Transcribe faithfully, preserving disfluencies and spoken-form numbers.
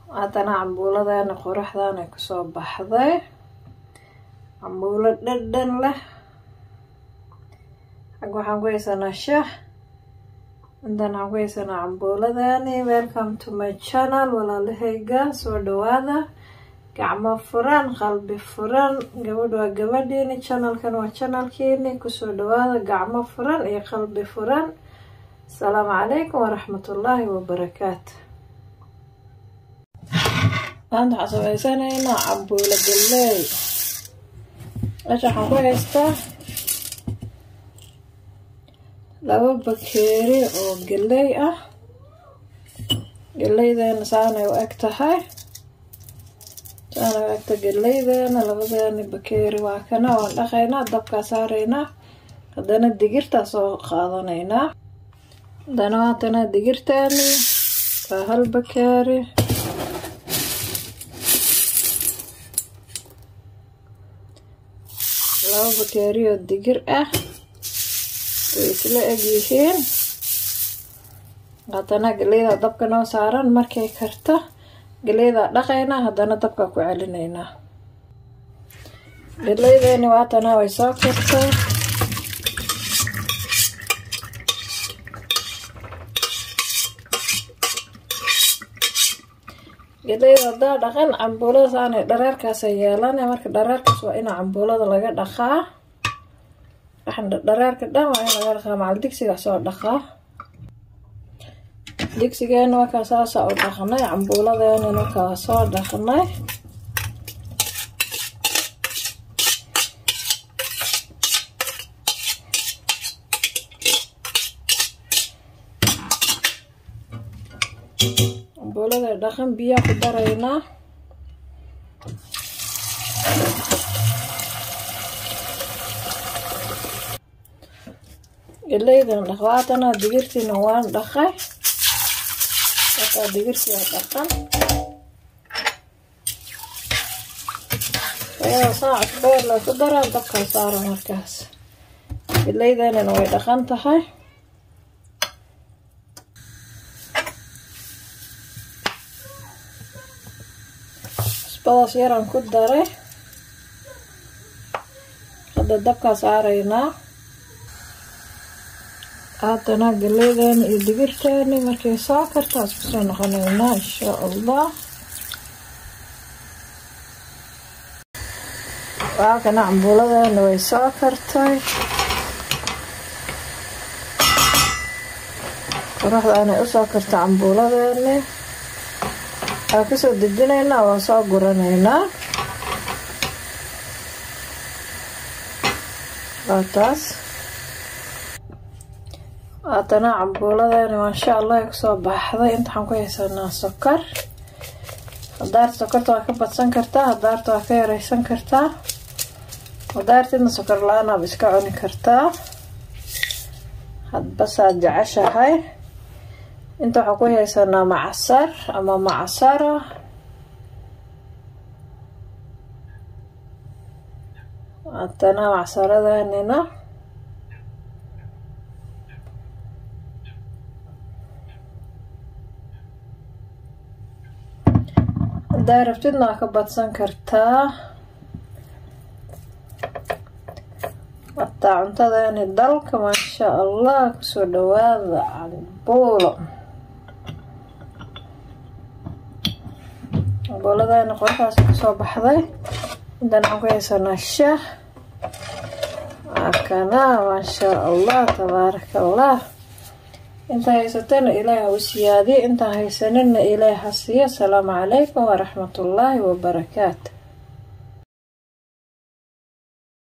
هادنا cambuuladana qoraxdana ay kusoo baxday cambuulo dhadhan leh xag waxaan ku haysanaa shaah intan waxaan ku haysanaa cambuuladani. Welcome to my channel walaalahayga, soo dhawaada gacmo furan qalbi furan. gabadhu waa gabadheeni, channelkan waa channelkeeni, kusoo dhawaada gacmo furan iyo qalbi furan. السلام عليكم ورحمة الله وبركاته. أنت حسبيساني هنا عبولة قلي إيش حكويستا لو بكيري أو قلي أه قلي ذا نسانا وأكتهاي سانا وأكتا قلي ذا نلبذاني بكيري واكنا والأخينا دبكا سارينا هدانا الدقيرتا سو قاضانينا دنواتنا دقيرتاني فهالبكاري لو بكاري الدقير اه ويسلا اجيهين قاتنا قليدا دبكا نو ساران مركي كرتا قليدا دقينا هدانا دبكا كوعلينينا قليدا نواتنا ويسا كرتا قليدا دا دقن cambuulada saanay dhareerkaas ay yeelan marka dhareerkaas waa in cambuulada laga dhaqaa waxaan dhareerka dhan waa in laga dhaqaa macal digsiga soo dhaqaa digsigeena waa ka saasa oo dhaqnay cambuuladeena waa ka soo dhaqnay cambuulada dhaqan biyo ku darayna galleydan dhaqaatana digirtina waan dhaqay hada digirtiga dhaqan ee saac beer la ku daraa dabka saaro markaas galleydan way dhaqan tahay badas yaran ku daray hada dabka saarayna aadana galleydan iyo digirteeni markay soo karto isku soo noqonayna insha Allah. waa kana cambuuladana way soo kartay qoraxdana u soo kartay cambuuladana kasoo dejinayna waa soo guranaynaa waataas waatana cambuuladana maasha Allah kusoo baxday. inta waxaan ku haysanaa sokor hadaad sokorta waa ka badsan kartaa hadaad waa ka yareysan kartaa hadaadna sokor la'aan aad iska cuni kartaa hadba saad jeceshahay. inta waxaan ku haysanaa macasar ama macasara atana macasaradanina hadaa rabtidna waa ka badsan kartaa wataa cuntadani dalka maasha Allah kusoo dhawaada cambuulo. cambuuladana qorkaas kusoo baxday intan waxaan ku haysanaa shaah akana maasha Allah tabaaraka Allah. inta haysatana ilaahay u siyaadiyo inta haysanina ilaahay hasiyo. Assalaamu calaykum waraxmatullaahi wabarakaatu.